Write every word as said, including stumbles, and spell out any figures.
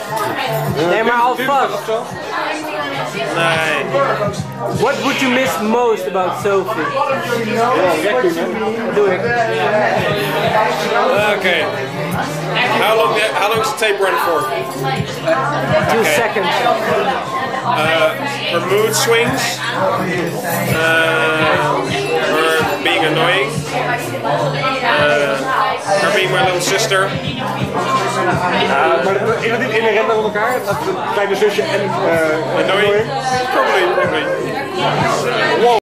Nee, maar alvast. Nee. What would you miss most about Sophie? Doe ik. Okay. How long? How long is the tape running for? Two Okay. seconds. Uh, her mood swings. Uh, her being annoying. Uh, her being my little sister. Uh, maar is dat niet inherent aan elkaar? Dat het kleine zusje en uh, Annoying? Probably, probably.